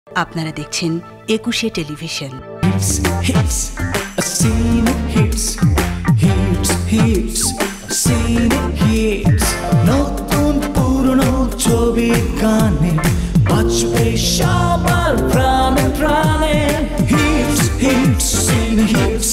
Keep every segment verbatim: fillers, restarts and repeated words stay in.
আপনারা দেখছেন একুশে television. Hits, hits, a Cine Hitz, hits, hits, a Cine Hitz. নতুন পুরনো ছবির গানে বাজবে সবার প্রাণে প্রাণে। Hits, hits, Cine Hitz.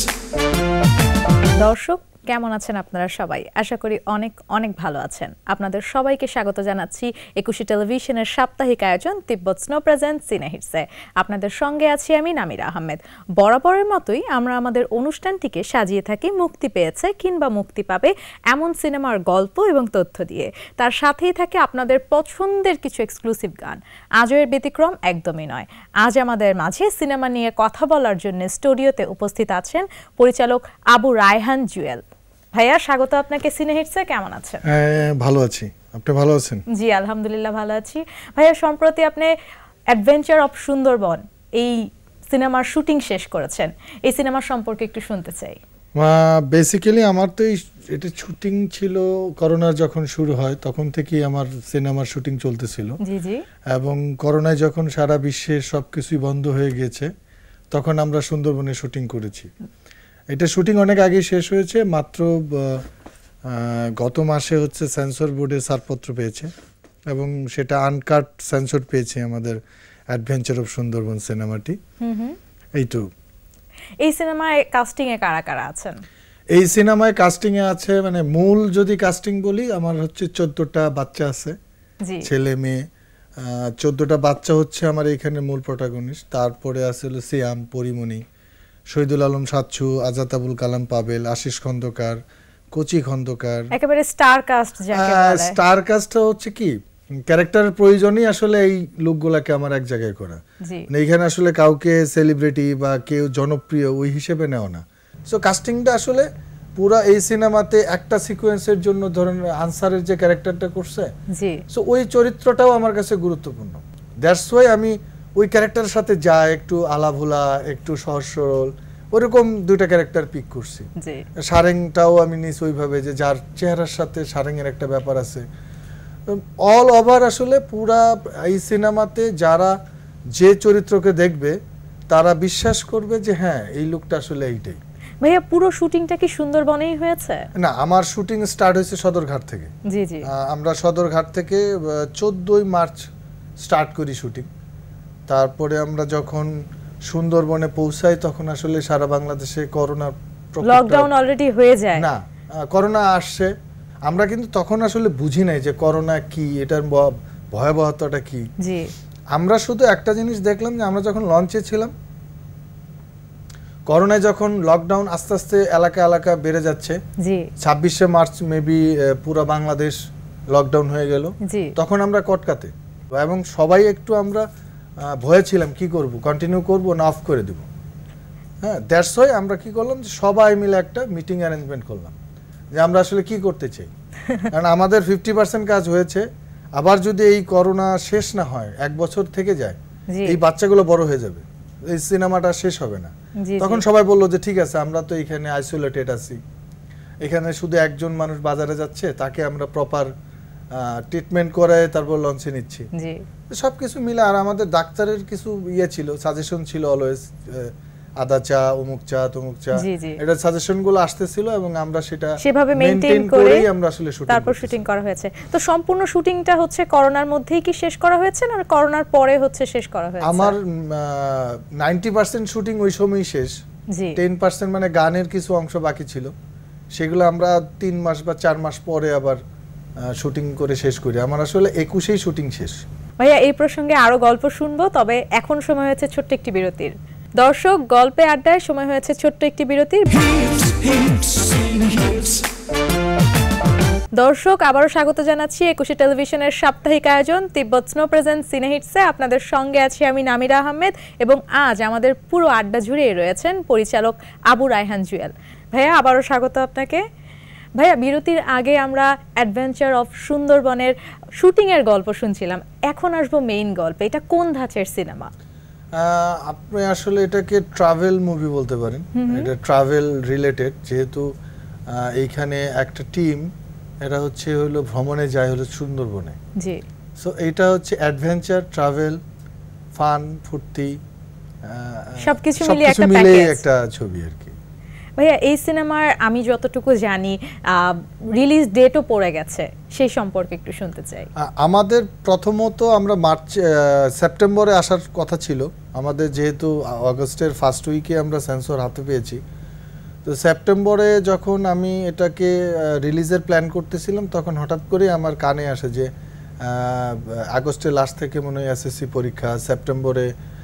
দর্শক কেমন আছেন আপনারা সবাই? আশা করি অনেক অনেক ভালো আছেন। আপনাদের সবাইকে স্বাগত জানাচ্ছি একুশে টেলিভিশনের সাপ্তাহিক আয়োজন তিব্বত স্নো প্রেজেন্ট সিনে হিটসে। আপনাদের সঙ্গে আছি আমি নামিরা আহমেদ। বরাবরের মতোই আমরা আমাদের অনুষ্ঠানটিকে সাজিয়ে থাকি মুক্তি পেয়েছে কিংবা মুক্তি পাবে এমন সিনেমার গল্প এবং তথ্য দিয়ে। তার সাথেই থাকে আপনাদের পছন্দের কিছু এক্সক্লুসিভ গান। আজও এর ব্যতিক্রম একদমই নয়। আজ আমাদের মাঝে সিনেমা নিয়ে কথা বলার জন্য স্টুডিওতে উপস্থিত আছেন পরিচালক আবু রায়হান জুয়েল। ভাইয়া স্বাগত আপনাকে সিনে হিটসে। কেমন আছেন? হ্যাঁ ভালো আছি, আপনি ভালো আছেন? জি আলহামদুলিল্লাহ ভালো আছি। ভাইয়া সম্প্রতি আপনি অ্যাডভেঞ্চার অফ সুন্দরবন এই সিনেমার শুটিং শেষ করেছেন, এই সিনেমার সম্পর্কে একটু শুনতে চাই। বেসিক্যালি আমার তো এটা শুটিং ছিল করোনা যখন শুরু হয় তখন থেকেই আমার সিনেমার শুটিং চলতেছিল। জি জি। এবং করোনায় যখন সারা বিশ্বে সবকিছুই বন্ধ হয়ে গেছে তখন আমরা সুন্দরবনে শুটিং করেছি। এটা শুটিং অনেক আগে শেষ হয়েছে, মাত্র গত মাসে হচ্ছে সেন্সর বোর্ডে ছাড়পত্র পেয়েছে এবং সেটা আনকাট সেন্সর পেয়েছে আমাদের অ্যাডভেঞ্চার অফ সুন্দরবন সিনেমাটি। এইটু। এই সিনেমায় কাস্টিং এ কারা কারা আছেন? এই সিনেমায় কাস্টিং এ আছে, মানে মূল যদি কাস্টিং বলি আমার হচ্ছে চোদ্দটা বাচ্চা আছে, ছেলে মেয়ে। চোদ্দটা বাচ্চা হচ্ছে আমার এখানে মূল প্রোটাগনিস্ট। তারপরে আছে হলো সিয়াম, পরিমণি, শহীদুল আলম সাচ্ছু, আজাদ আবুল কালাম পাবেল, আশিস খন্দকার, কোচি খন্দকার, একেবারে স্টার কাস্ট যাকে বলে। স্টার কাস্টটা হচ্ছে কি ক্যারেক্টারের প্রয়োজনই আসলে এই লোকগুলাকে আমার এক জায়গায় করা। মানে এখানে আসলে কাউকে সেলিব্রিটি বা কেউ জনপ্রিয় ওই হিসেবে নেওয়া না। সো কাস্টিংটা আসলে পুরা এই সিনেমাতে একটা সিকোয়েন্সের জন্য ধরেন আনসারের যে ক্যারেক্টারটা করছে, সো ওই চরিত্রটাও আমার কাছে গুরুত্বপূর্ণ। দ্যাটস ওয়াই আমি ওই ক্যারেক্টারের সাথে যা একটু আলাভোলা, একটু সহজ সরল, ওরকম দুইটা ক্যারেক্টার পিক করছি। সারেংটাও আমি নিছি ওইভাবে যে যার চেহারার সাথে সারেংয়ের একটা ব্যাপার আছে। অল ওভার আসলে পুরা এই সিনেমাতে যারা যে চরিত্রকে দেখবে তারা বিশ্বাস করবে যে হ্যাঁ এই লোকটা আসলে এইটাই। ভাইয়া পুরো শুটিংটা কি সুন্দরবনেই হয়েছে? না, আমার শুটিং স্টার্ট হয়েছে সদরঘাট থেকে। জি জি। আমরা সদরঘাট থেকে চোদ্দই মার্চ স্টার্ট করি শুটিং। তারপরে আমরা যখন সুন্দরবনে পৌঁছাই তখন আসলে সারা বাংলাদেশে করোনা লকডাউন অলরেডি হয়ে যায়। না, করোনা আসছে, আমরা কিন্তু তখন আসলে বুঝি নাই যে করোনা কি, এটার ভয়াবহতাটা কি। জি। আমরা শুধু একটা জিনিস দেখলাম যে আমরা যখন লঞ্চে ছিলাম, করোনায় যখন লকডাউন আস্তে আস্তে এলাকা এলাকা বেড়ে যাচ্ছে, ছাব্বিশে মার্চ মেবি পুরো বাংলাদেশ লকডাউন হয়ে গেল, তখন আমরা কটকাতে এবং সবাই একটু আমরা ভয়ে ছিলাম কি করব, কন্টিনিউ করব না অফ করে দেব। হ্যাঁ, দ্যাটস ওয়াই আমরা কি করলাম যে সবাই মিলে একটা মিটিং অ্যারেঞ্জমেন্ট করলাম যে আমরা আসলে কি করতে চাই। কারণ আমাদের ফিফটি পার্সেন্ট কাজ হয়েছে, আবার যদি এই করোনা শেষ না হয়, এক বছর থেকে যায়, এই বাচ্চাগুলো বড় হয়ে যাবে, এই সিনেমাটা শেষ হবে না। তখন সবাই বললো যে ঠিক আছে, আমরা তো এখানে আইসোলেটেড আছি, এখানে শুধু একজন মানুষ বাজারে যাচ্ছে, তাকে আমরা প্রপার ট্রিটমেন্ট করে তারপর লঞ্চে নিচ্ছি। সবকিছু মিলে আর আমাদের ডাক্তারের কিছু ইয়ে ছিল, সাজেশন ছিল অলওয়েজ, আদা চা, অমুক চা, তমুক চা, এটা সাজেশন গুলো আসতেছিল এবং আমরা সেটা সেভাবে মেইনটেইন করে আমরা আসলে শুটিং তারপর শুটিং করা হয়েছে। তো সম্পূর্ণ শুটিংটা হচ্ছে করোনার মধ্যেই কি শেষ করা হয়েছে না করোনার পরে হচ্ছে শেষ করা হয়েছে? আমার নব্বই পার্সেন্ট শুটিং ওই সময়ই শেষ, দশ পার্সেন্ট মানে গানের কিছু অংশ বাকি ছিল, সেগুলো আমরা তিন মাস বা চার মাস পরে আবার শুটিং করে শেষ করি। আমার আসলে একুশেই শুটিং শেষ। ভাইয়া এই প্রসঙ্গে আরো গল্প শুনবো, তবে এখন সময় হয়েছে ছোট্ট একটি বিরতির। দর্শক, গল্পে আড্ডায় সময় হয়েছে ছোট্ট একটি বিরতির। দর্শক আবারও স্বাগত জানাচ্ছি একুশে টেলিভিশনের সাপ্তাহিক আয়োজন তিব্বত স্নো প্রেজেন্ট সিনে হিটসে। আপনাদের সঙ্গে আছি আমি নামিরা আহমেদ এবং আজ আমাদের পুরো আড্ডা জুড়ে রয়েছেন পরিচালক আবু রায়হান জুয়েল। ভাইয়া আবারও স্বাগত আপনাকে। ভাইয়া বিরতির আগে আমরা অ্যাডভেঞ্চার অফ সুন্দরবনের শুটিং এর গল্প শুনছিলাম, এখন আসবো মেইন গল্পে। এটা কোন ধাঁচের সিনেমা? আপনি আসলে এটাকে ট্রাভেল মুভি বলতে পারেন। এটা ট্রাভেল রিলেটেড, যেহেতু এইখানে একটা টিম এটা হচ্ছে হলো ভ্রমণে যায় হলো সুন্দরবনে। জি। সো এটা হচ্ছে অ্যাডভেঞ্চার, ট্রাভেল, ফান ফুর্তি সবকিছু মিলিয়ে একটা প্যাকেজ একটা ছবি আর কি। ভাইয়া এই সিনেমার আমি যতটুকু জানি রিলিজ ডেটও পড়ে গেছে, সেই সম্পর্কে একটু শুনতে চাই। আমাদের প্রথমত আমরা মার্চ সেপ্টেম্বরে আসার কথা ছিল আমাদের, যেহেতু আগস্টের ফার্স্ট উইকে আমরা সেন্সর হাতে পেয়েছি, তো সেপ্টেম্বরে যখন আমি এটাকে রিলিজের প্ল্যান করতেছিলাম তখন হঠাৎ করে আমার কানে আসে যে আগস্টের লাস্ট থেকে মনে হয় এসএসসি পরীক্ষা, সেপ্টেম্বরে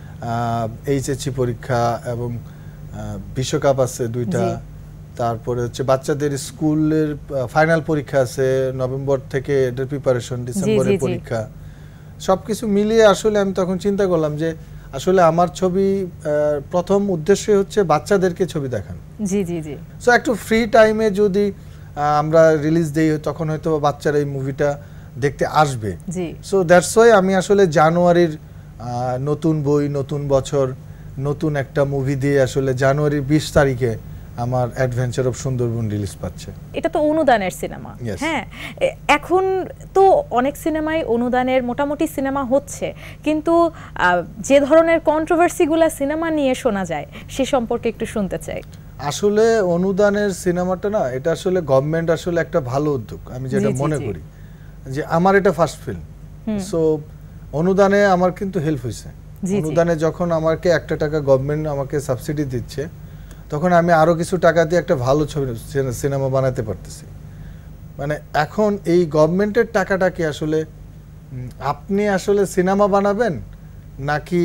এইচএসসি পরীক্ষা এবং বিশ্বকাপ আছে দুইটা, তারপরে হচ্ছে বাচ্চাদের স্কুলের ফাইনাল পরীক্ষা আছে নভেম্বর থেকে, এটার প্রিপারেশন ডিসেম্বরে পরীক্ষা, সবকিছু মিলিয়ে আসলে আমি তখন চিন্তা করলাম যে আসলে আমার ছবি প্রথম উদ্দেশ্য হচ্ছে বাচ্চাদেরকে ছবি দেখানো। জি জি জি সো একটু ফ্রি টাইমে যদি আমরা রিলিজ দেই তখন হয়তো বাচ্চারা এই মুভিটা দেখতে আসবে। সো দ্যাটস ওয়াই আমি আসলে জানুয়ারির নতুন বই, নতুন বছর, নতুন একটা মুভি দিয়ে আসলে জানুয়ারির বিশ তারিখে আমার অ্যাডভেঞ্চার অফ সুন্দরবন রিলিজ পাচ্ছে। এটা তো অনুদানের সিনেমা, হ্যাঁ এখন তো অনেক সিনেমাই অনুদানের মোটামুটি সিনেমা হচ্ছে, কিন্তু যে ধরনের কন্ট্রোভার্সিগুলো সিনেমা নিয়ে শোনা যায় সে সম্পর্কে একটু শুনতে চাই। আসলে অনুদানের সিনেমাটা না, এটা আসলে গভর্নমেন্ট আসলে একটা ভালো উদ্যোগ আমি যেটা মনে করি, যে আমার এটা ফার্স্ট ফিল্ম, সো অনুদানে আমার কিন্তু হেল্প হয়েছে। অনুদানে যখন আমাকে একটা টাকা গভর্নমেন্ট আমাকে সাবসিডি দিচ্ছে তখন আমি আরো কিছু টাকা দিয়ে একটা ভালো ছবি সিনেমা বানাতে পারতেছি। মানে এখন এই গভর্নমেন্টের টাকাটাকে আসলে আপনি আসলে সিনেমা বানাবেন নাকি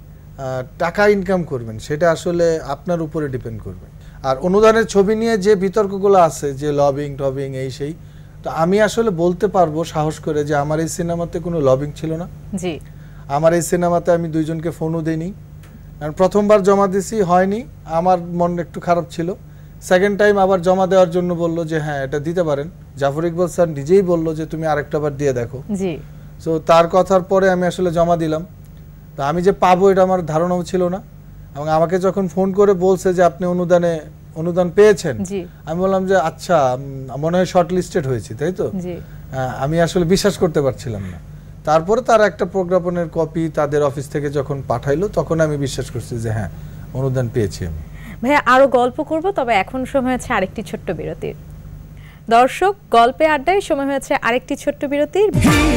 টাকা ইনকাম করবেন সেটা আসলে আপনার উপরে ডিপেন্ড করবে। আর অনুদানের ছবি নিয়ে যে বিতর্কগুলো আছে, যে লবিং টবিং এই সেই, তো আমি আসলে বলতে পারবো সাহস করে যে আমার এই সিনেমাতে কোনো লবিং ছিল না। জি, আমার এই সিনেমাতে আমি দুইজনকে ফোনও দিইনি, কারণ প্রথমবার জমা দিছি হয়নি, আমার মন একটু খারাপ ছিল। সেকেন্ড টাইম আবার জমা দেওয়ার জন্য বললো যে হ্যাঁ এটা দিতে পারেন, জাফর ইকবাল স্যার নিজেই বললো যে তুমি আরেকটা বার দিয়ে দেখো। জি, সো তার কথার পরে আমি আসলে জমা দিলাম। তো আমি যে পাবো এটা আমার ধারণাও ছিল না, এবং আমাকে যখন ফোন করে বলছে যে আপনি অনুদানে অনুদান পেয়েছেন, আমি বললাম যে আচ্ছা মনে হয় শর্ট লিস্টেড হয়েছি, তাই তো? আমি আসলে বিশ্বাস করতে পারছিলাম না। তারপরে তারা একটা প্রজ্ঞাপনের কপি তাদের অফিস থেকে যখন পাঠাইলো তখন আমি বিশ্বাস করছি যে হ্যাঁ অনুদান পেয়েছি আমি। ভাইয়া আরো গল্প করব, তবে এখন সময় হচ্ছে আরেকটি ছোট্ট বিরতির। দর্শক, গল্পে আড্ডায় সময় হয়েছে আরেকটি ছোট্ট বিরতির।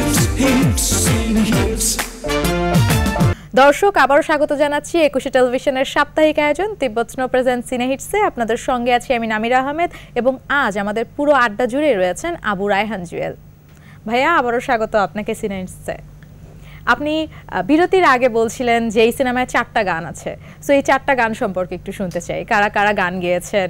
দর্শক, আবারও স্বাগত জানাচ্ছি একুশে টেলিভিশনের সাপ্তাহিক আয়োজন তিব্বত স্নো প্রেজেন্ট সিনে হিটসে। আপনাদের সঙ্গে আছি আমি নামিরা আহমেদ, এবং আজ আমাদের পুরো আড্ডা জুড়ে রয়েছেন আবু রায়হান জুয়েল। ভাইয়া আবারও স্বাগত আপনাকে সিনে হিটসে। আপনি বিরতির আগে বলছিলেন যে এই সিনেমায় চারটা গান আছে, সো এই চারটা গান সম্পর্কে একটু শুনতে চাই, কারা কারা গান গেয়েছেন।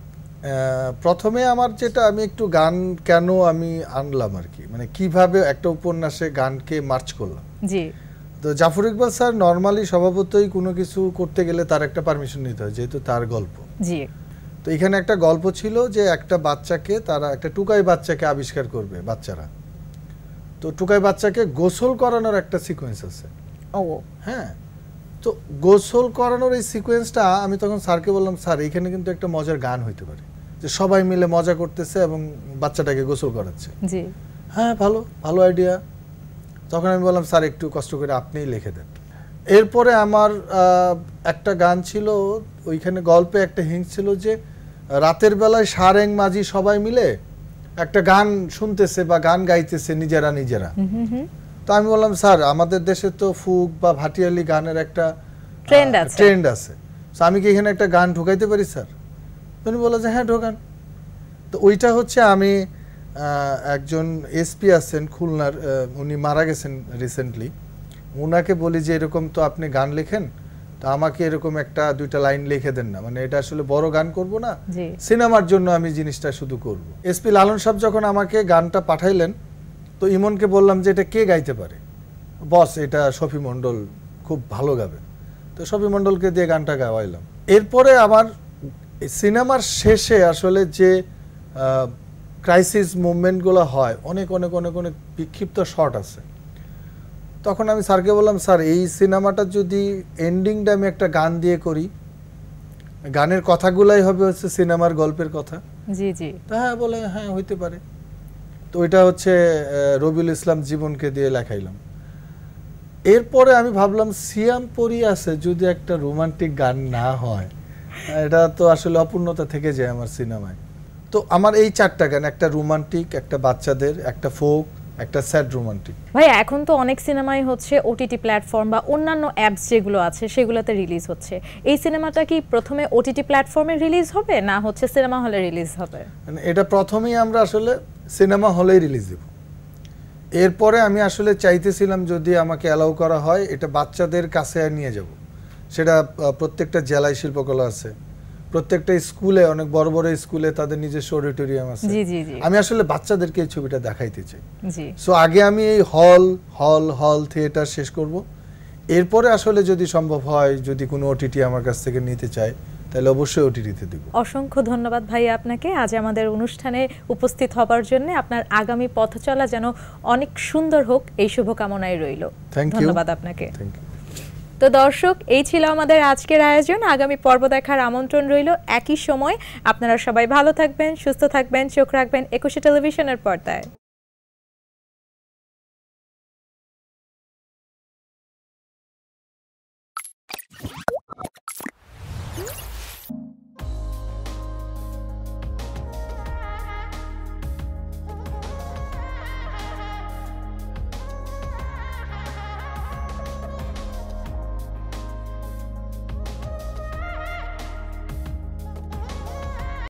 প্রথমে আমার যেটা, আমি একটু গান কেন আমি আনলাম আর কি, মানে কিভাবে একটা উপন্যাসে গানকে মার্চ করলাম। জি, তো জাফর ইকবাল স্যার নর্মালি স্বভাবতই কোনো কিছু করতে গেলে তার একটা পারমিশন নিতে হয়, যেহেতু তার গল্প। জি, তো এখানে একটা গল্প ছিল যে একটা বাচ্চাকে, তারা একটা টুকাই বাচ্চাকে আবিষ্কার করবে বাচ্চারা, তো টুকাই বাচ্চাকে গোসল করানোর একটা সিকোয়েন্স আছে। ও হ্যাঁ, তো গোসল করানোর এই সিকোয়েন্সটা আমি তখন স্যারকে বললাম, স্যার এখানে কিন্তু একটা মজার গান হইতে পারে, যে সবাই মিলে মজা করতেছে এবং বাচ্চাটাকে গোসল করাচ্ছে। জি, হ্যাঁ ভালো ভালো আইডিয়া। তখন আমি বললাম স্যার একটু কষ্ট করে আপনিই লিখে দেন। এরপরে আমার একটা গান ছিল, ওইখানে গল্পে একটা হিংস ছিল যে রাতের বেলায় সারেং মাঝি সবাই মিলে একটা গান শুনতেছে বা গান গাইতেছে নিজেরা নিজেরা। তো আমি বললাম স্যার আমাদের দেশে তো ফুক বা ভাটিয়ালি গানের একটা ট্রেন্ড আছে ট্রেন্ড আছে আমি কি এখানে একটা গান ঢোকাইতে পারি স্যার? উনি বলল যে হ্যাঁ ঢোকান। তো ওইটা হচ্ছে আমি একজন এসপি আছেন খুলনার, উনি মারা গেছেন রিসেন্টলি, ওনাকে বলি যে এরকম তো আপনি গান লেখেন, তো আমাকে এরকম একটা দুইটা লাইন লিখে দেন না, মানে এটা আসলে বড় গান করব না, সিনেমার জন্য আমি জিনিসটা শুধু করব। এসপি লালন সাহেব যখন আমাকে গানটা পাঠাইলেন, তো ইমনকে বললাম যে এটা কে গাইতে পারে, বস এটা শফি মণ্ডল খুব ভালো গাবে, তো শফি মণ্ডলকে দিয়ে গানটা গাওয়াইলাম। এরপরে আমার সিনেমার শেষে আসলে যে ক্রাইসিস মুভমেন্টগুলো হয়, অনেক অনেক অনেক অনেক বিক্ষিপ্ত শট আছে, তখন আমি স্যারকে বললাম স্যার এই সিনেমাটা যদি এন্ডিংটা আমি একটা গান দিয়ে করি, গানের কথাগুলাই হবে হচ্ছে সিনেমার গল্পের কথা। জি জি, হ্যাঁ বলে হ্যাঁ হইতে পারে। তো ওইটা হচ্ছে রবিউল ইসলাম জীবনকে দিয়ে লেখাইলাম। এরপরে আমি ভাবলাম সিয়াম পরি আছে যদি একটা রোমান্টিক গান না হয় এটা তো আসলে অপূর্ণতা থেকে যায় আমার সিনেমায়। তো আমার এই চারটা গান, একটা রোমান্টিক, একটা বাচ্চাদের, একটা ফোক, একটা স্যাড রোমান্টিক। ভাই এখন তো অনেক সিনেমাই হচ্ছে ওটিটি প্ল্যাটফর্ম বা অন্যান্য অ্যাপস যেগুলো আছে সেগুলোতে রিলিজ হচ্ছে। এই সিনেমাটা কি প্রথমে ওটিটি প্ল্যাটফর্মে রিলিজ হবে না হচ্ছে সিনেমা হলে রিলিজ হবে? মানে এটা প্রথমেই আমরা আসলে সিনেমা হলেই রিলিজ দেব। এরপরে আমি আসলে চাইতেছিলাম যদি আমাকে অ্যালাউ করা হয় এটা বাচ্চাদের কাছে নিয়ে যাব। সেটা প্রত্যেকটা জেলায় শিল্পকলা আছে, প্রত্যেকটা স্কুলে, অনেক বড় বড় স্কুলে তাদের নিজস্ব অডিটোরিয়াম আছে। জি জি জি। আমি আসলে বাচ্চাদেরকে এই ছবিটা দেখাইতে চাই। জি। সো আগে আমি এই হল হল হল থিয়েটার শেষ করব, এরপরে আসলে যদি সম্ভব হয়, যদি কোনো ওটিটি আমার কাছ থেকে নিতে চায় তাহলে অবশ্যই ওটিটিতে দেব। অসংখ্য ধন্যবাদ ভাই আপনাকে আজ আমাদের অনুষ্ঠানে উপস্থিত হবার জন্য। আপনার আগামী পথ চলা যেন অনেক সুন্দর হোক এই শুভকামনাই রইল। ধন্যবাদ আপনাকে। Thank you. তো দর্শক, এই ছিল আমাদের আজকের আয়োজন। আগামী পর্ব দেখার আমন্ত্রণ রইল একই সময়। আপনারা সবাই ভালো থাকবেন, সুস্থ থাকবেন, চোখ রাখবেন একুশে টেলিভিশনের পর্দায়।